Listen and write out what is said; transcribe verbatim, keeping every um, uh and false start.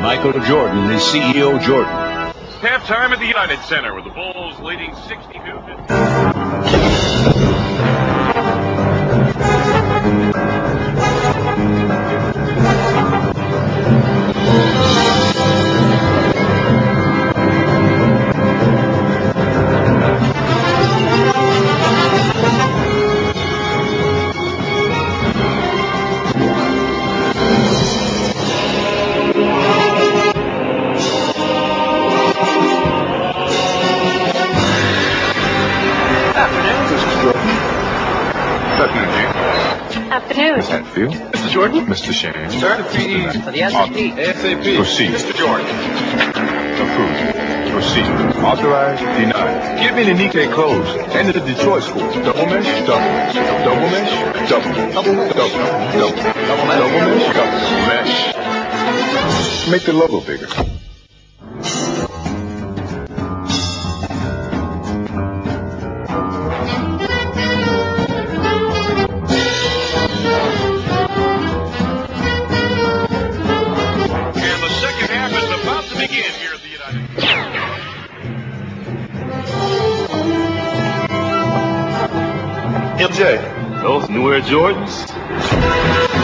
Michael Jordan is C E O Jordan. Halftime at the United Center with the Bulls leading sixty-two. Afternoon. Miss Hatfield. Mister Jordan. Mister Shane. Sir. P E. For the S A P. A S A P. Proceed. Mister Jordan. Approved. Proceed. Authorized. Denied. Give me the Nikkei clothes and the Detroit school. Double mesh. Double mesh. Double mesh. Double. Double. Double. Double. Double mesh. Double mesh. Double mesh. Make the logo bigger. Begin here at the United States. M J, those New Air Jordans?